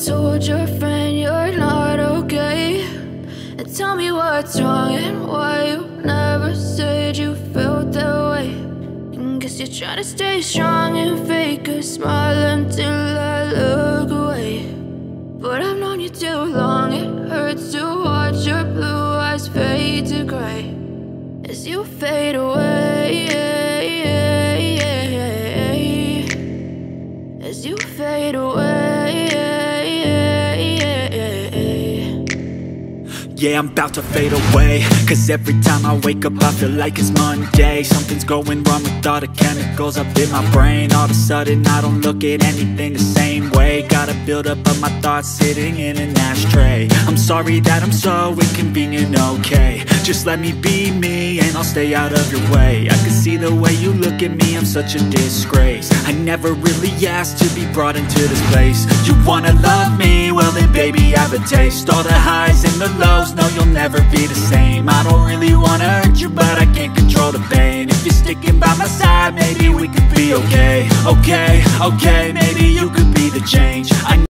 told your friend you're not okay? And tell me what's wrong and why you never said you felt that way. And guess you're trying to stay strong and fake a smile until I look away. But I've known you too long, it hurts to watch your blue eyes fade to gray as you fade away, as you fade away. Yeah, I'm about to fade away, cause every time I wake up I feel like it's Monday. Something's going wrong with all the chemicals up in my brain. All of a sudden I don't look at anything the same way. Gotta build up of my thoughts sitting in an ashtray. I'm sorry that I'm so inconvenient, okay? Just let me be me and I'll stay out of your way. I can see the way you look at me, I'm such a disgrace. I never really asked to be brought into this place. You wanna love me? Well then baby, have a taste. All the highs and the lows, no, you'll never be the same. I don't really wanna hurt you, but I can't control the pain. If you're sticking by my side, maybe we could be okay. Okay, maybe you could be the change.